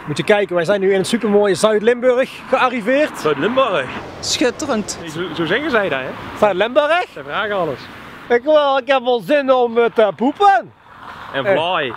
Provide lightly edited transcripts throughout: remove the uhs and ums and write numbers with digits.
Moet je kijken, wij zijn nu in het supermooie Zuid-Limburg gearriveerd. Zuid-Limburg. Schitterend. Zo zeggen zij dat, hè? Zuid-Limburg? Zij vragen alles. Ik heb wel zin om te poepen. En fly.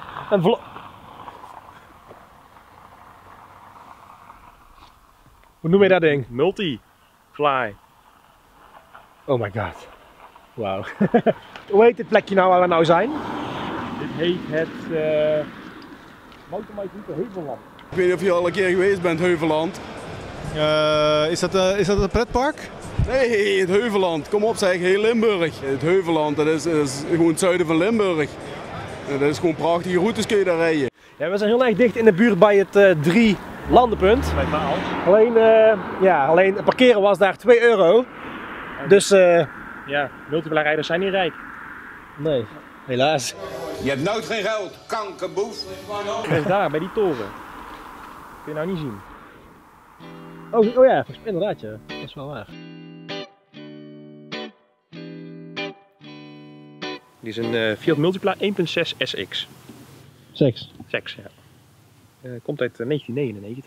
Hoe noem je dat ding? Multi-fly. Oh my god. Wauw. Hoe heet dit plekje nou waar we nou zijn? Dit heet het mountainbike Heuvelland. Ik weet niet of je al een keer geweest bent, Heuvelland. Is dat een pretpark? Nee, het Heuvelland. Kom op zeg, heel Limburg. Het Heuvelland, dat is gewoon het zuiden van Limburg. Dat is gewoon prachtige routes kun je daar rijden. Ja, we zijn heel erg dicht in de buurt bij het 3 landenpunt. Bij Vaals. Alleen het parkeren was daar €2. Dus Ja, multiplayer-rijders zijn niet rijk. nee, helaas. Je hebt nooit geen geld, kankerboef. Kijk daar, bij die toren. Kun je nou niet zien. Oh ja, inderdaad ja. Dat is wel waar. Dit is een Fiat Multipla 1.6 SX. Seks. Sex, ja. Komt uit 1999.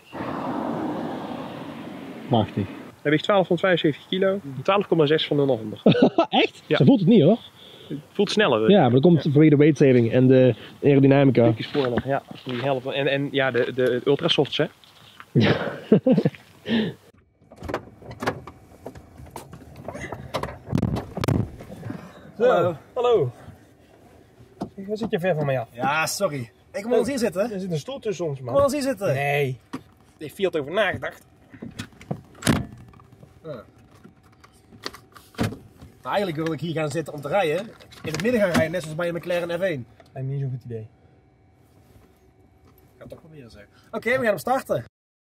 Machtig. Hij weegt 1275 kilo, 12,6 van 0 naar 100. Echt? Ja. Ze voelt het niet hoor. Voelt sneller. Ja, maar dat komt vanwege de weight saving en de aerodynamica. Dikke sporen, ja. Die helpen. En ja, de ultrasofts, hè. Zo, hallo. Waar zit je ver van mij af? Ja, sorry. Ik kom wel eens hier zitten. Er zit een stoel tussen ons, man. Kom wel eens hier zitten. Nee. Daar heeft Fiat over nagedacht. Nou, eigenlijk wil ik hier gaan zitten om te rijden. In het midden gaan rijden, net zoals bij een McLaren F1. Lijkt me niet zo'n goed idee. Ik ga het toch proberen zeggen. Oké, we gaan hem starten.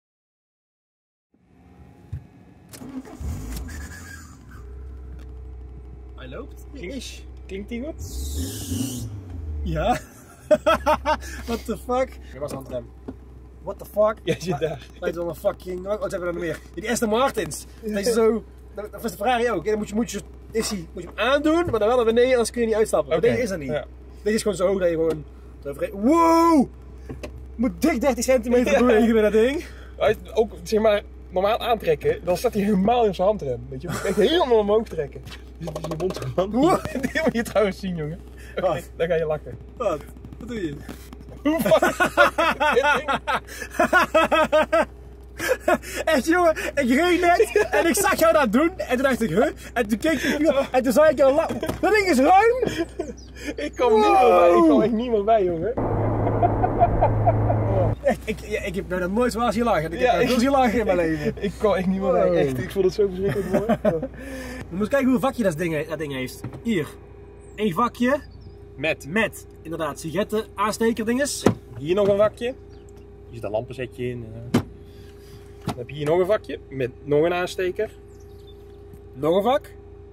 Hij loopt. Klinkt die goed? Ja. What the fuck? Je was aan het rem. What the fuck? Jij zit daar. Lijkt wel een fucking... Wat hebben we dan nog meer? Die Aston Martins. Dat is zo... Dat is de Ferrari ook. Dan moet je hem aandoen, maar dan wel naar beneden, anders kun je niet uitstappen. Maar deze is er niet. Ja. Deze is gewoon zo hoog dat je gewoon... Wow! Moet dik 30 centimeter bewegen met dat ding. Ook, zeg maar, normaal aantrekken, dan staat hij helemaal in zijn handrem. Weet je, echt helemaal omhoog trekken. Dus je bont gewoon. Die moet je trouwens zien, jongen. Wat? Dan ga je lachen. Wat doe je? Hoe fuck? Echt jongen, ik reed net en ik zag jou dat doen en toen dacht ik, huh? En toen keek ik en toen zei ik al, dat ding is ruim! Ik kwam niet meer bij, ik kwam echt niet meer bij, jongen. Echt, ik heb nog nooit zoals je lachen. Ik heb nog zien lachen in mijn leven. Ik kwam echt niet meer bij, echt. Ik vond het zo verschrikkelijk mooi. We moeten kijken hoeveel vakje dat ding heeft. Hier, 1 vakje. Met inderdaad sigaretten aansteker dinges. Hier nog een vakje. Hier zit een lampenzetje in. Dan heb je hier nog een vakje met nog een aansteker. Nog een vak.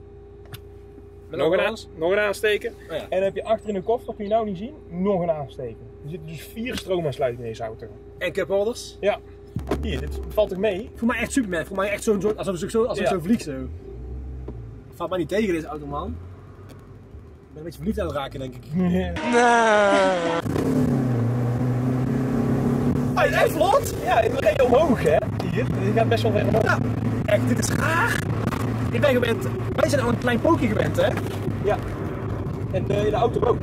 Nog een aansteker. Oh ja. En dan heb je achter in de koffer, dat kun je nou niet zien, nog een aansteker. Er zitten dus 4 stroomaansluitingen in deze auto. En cupholders. Ja. Hier, dit valt toch mee? Voel mij echt Superman. Voel mij echt zo'n soort, alsof ik zo vlieg zo. Valt mij niet tegen deze auto man. Ik ben een beetje verliefd aan het raken denk ik. Hij vlot! Ja, het reed omhoog hè. Hier, dit gaat best wel ver omhoog. Ja, echt, dit is raar. Ik ben gewend, wij zijn al een klein pookje gewend hè. Ja. En de auto ook.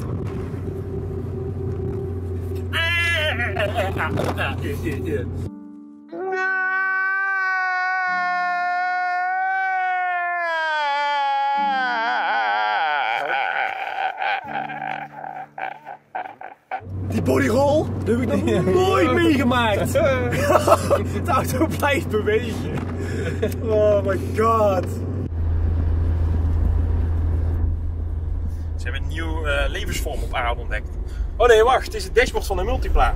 Die bodyroll, dat heb ik nog nooit meegemaakt. De auto blijft bewegen. Oh my god. Ze hebben een nieuw levensvorm op aarde ontdekt. Oh nee, wacht, het is het dashboard van de Multipla.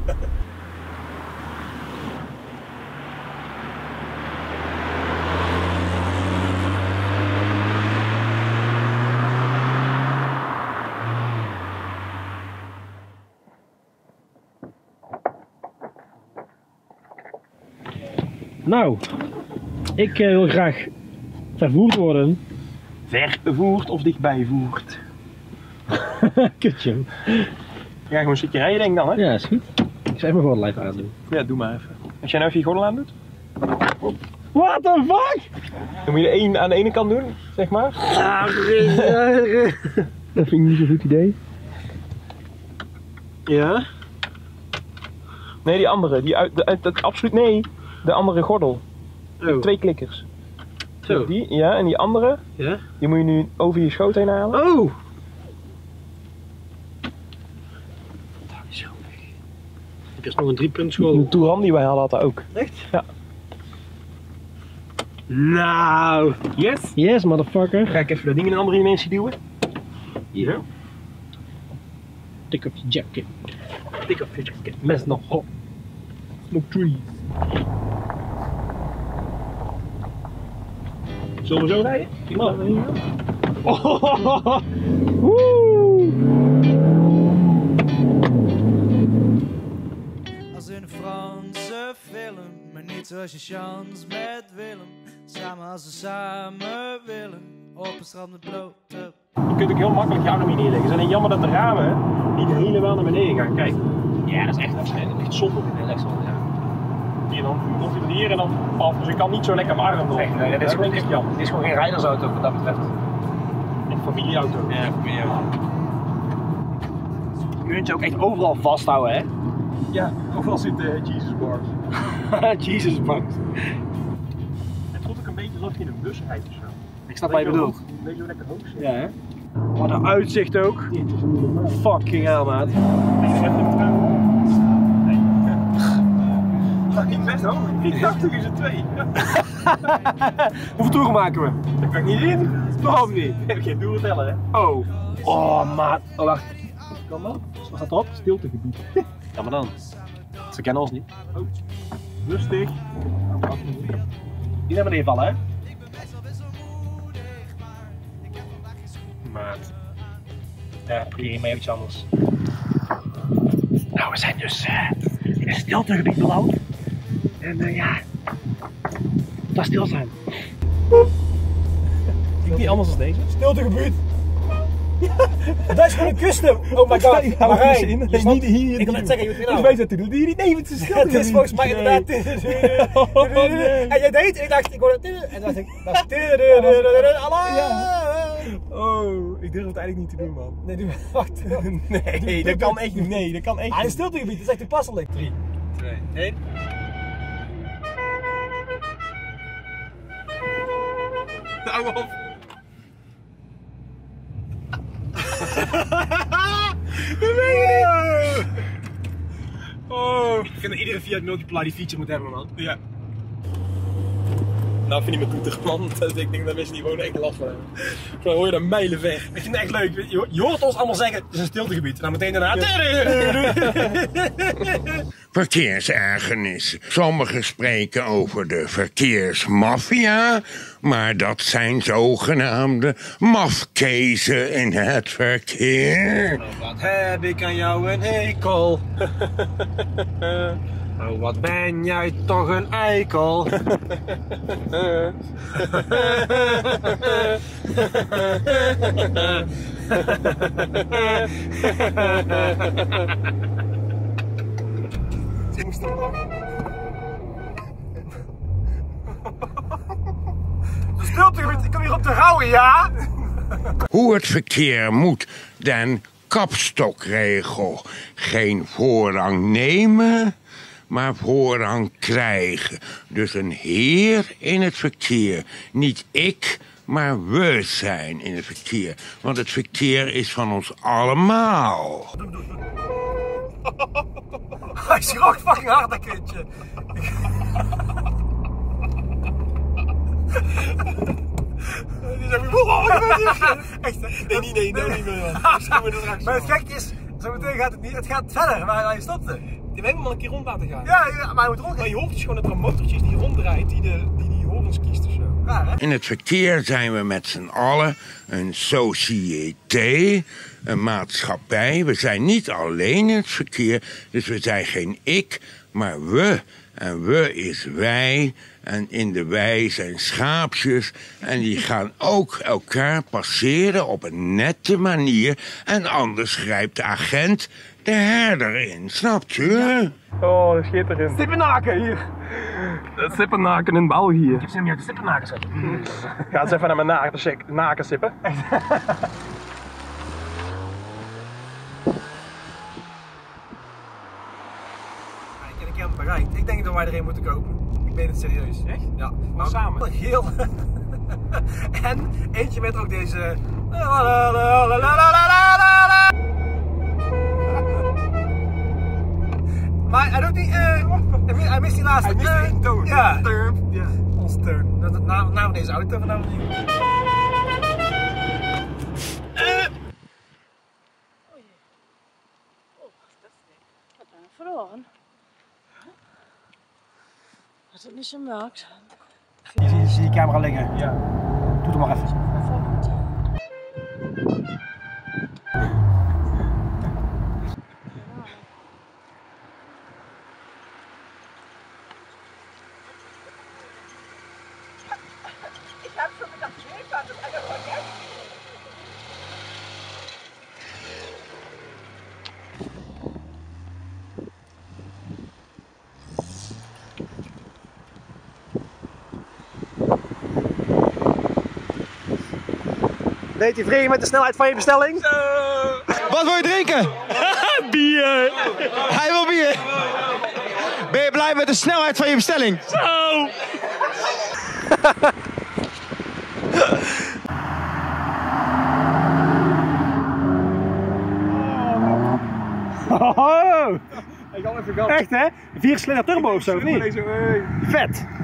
Nou, ik wil graag vervoerd worden. Vervoerd of Dichtbijvoerd. Kutje. Ja, gewoon een stukje rijden denk ik dan hè? Ja, is goed. Ik zou even mijn gordel even aandoen. Ja, doe maar even. Als jij nou even je gordel aan doet. What the fuck? Dan moet je één aan de ene kant doen, zeg maar. Dat vind ik niet zo'n goed idee. Ja? Nee, die andere. Absoluut nee. De andere gordel. Oh. 2 klikkers. Zo. Die, ja, en die andere. Ja? Die moet je nu over je schoot heen halen. Oh! Ik heb nog een 3-punt school. De Touran die wij hadden had dat ook. Echt? Ja. Nou. Yes? Yes, motherfucker. Ga ik even dat ding in een andere dimensie duwen. Ja. Tik op je jacket. Tik op je jacket. Mes nog hop. Nog trees. Zullen we zo rijden? Oh. Woe! Als in een Franse film, maar niet zoals je chance met Willem. Samen als ze samen willen, op een strand met blote. Je kunt ook heel makkelijk je arm hier neerleggen. Het is alleen jammer dat de ramen niet helemaal naar beneden gaan. Kijk. Ja, dat is echt zonde. Ja. Hier dan komt hij hier en dan af. Dus ik kan niet zo lekker mijn arm erop. Nee, dat is vind gewoon ik echt jammer. Het is gewoon geen rijdersauto wat dat betreft. Een familieauto. Ja, familieauto. Je kunt je ook echt overal vasthouden, hè? Ja, overal zit Jesus Bars. Jesus Bars. Het voelt ook een beetje alsof je in een bus rijdt of zo. Ik snap wat je bedoelt. Een beetje zo lekker hoog zit. Ja, hè? Wat een uitzicht ook. Fucking hell, maat. Dat is best hoog. 380 is het 2. Hoeveel toeren maken we? Dat kan ik niet in. Waarom niet? Ik heb geen doel tellen, hè? Oh. Oh, maat. Oh, wacht. Kan dat? Wat staat erop? Stiltegebied. Ja, maar dan. Ze kennen ons niet. Oh. Rustig. Niet naar beneden vallen, hè? Maat. Ja, hier maar iets anders. Nou, we zijn dus in een stiltegebied beland. En ja, dat stil zijn. Ik niet anders dan deze. Stiltegebied. Dat is gewoon een kusten. Oh my god. Marijn, Dat is niet hier. ik wil net zeggen, je moet Dus wij zetten doen die niet. Nee, het is stil. het is volgens mij inderdaad. En jij deed, en ik dacht, ik hoorde het. En dan dacht ik, dat is Oh, ik durf het eigenlijk niet te doen, man. Nee, wacht. Nee, dat kan echt niet. Nee, dat kan echt Ah, een niet. stiltegebied, dat is echt toepasselijk. 3, 2, 1. Hou op. Dat meen je niet! Oh. Ik vind dat iedere Fiat Multipla die feature moet hebben, man. Ja. Nou, vind ik me toeter, man. Ik denk dat mensen die wonen echt last van hebben. Dan hoor je dan mijlen weg. Ik vind het echt leuk. Je hoort ons allemaal zeggen, het is een stiltegebied. En dan meteen daarna... Verkeersergernis. Sommigen spreken over de verkeersmafia, maar dat zijn zogenaamde mafkezen in het verkeer. Wat heb ik aan jou een hekel? Oh, wat ben jij toch een eikel? Ze moest dan lachen. De stiltegebied, ik kom hier op te rouwen, ja? Hoe het verkeer moet, den kapstokregel. Geen voorrang nemen, maar voorrang krijgen. Dus een heer in het verkeer. Niet ik, maar we zijn in het verkeer. Want het verkeer is van ons allemaal. Hij schrok fucking hard, dat kindje. Die zegt, echt, Nee, niet meer. Maar het gekke is, zometeen gaat het niet, het gaat verder waar hij stopte. Die hebben hem al een keer rond laten gaan. Ja, maar hij moet rond. Maar je hoort dus gewoon dat er een motortje is die ronddraait, die horens kiest of zo. Raar, hè? In het verkeer zijn we met z'n allen een sociëteit, een maatschappij. We zijn niet alleen in het verkeer, dus we zijn geen ik, maar we. En we is wij. En in de wij zijn schaapjes. En die gaan ook elkaar passeren op een nette manier. En anders grijpt de agent de herder in, snapt u? Oh, schitterend. Stippenaken hier. Het stippenaken in België. Ik heb zin om jou te stippenaken zetten. Ga eens even naar mijn naken sippen. Ik heb hem bereikt. Ik denk dat wij er een moeten kopen. Ik ben het serieus. Echt? Ja. Maar samen? Heel. En eentje met ook deze. Maar hij doet niet. Hij mist die laatste. Hij mist die toon. Ja. Ja. Ons turn. Dat is de naam van deze auto vanavond niet. Verloren. Als het niet zo merkt. Je ziet die camera liggen. Ja. Doe het maar even. Ben je tevreden met de snelheid van je bestelling? Wat wil je drinken? Bier. Hij wil bier. Ben je blij met de snelheid van je bestelling? Zo. Oh, echt hè? 4-cilinder turbo of zo, of niet? Vet!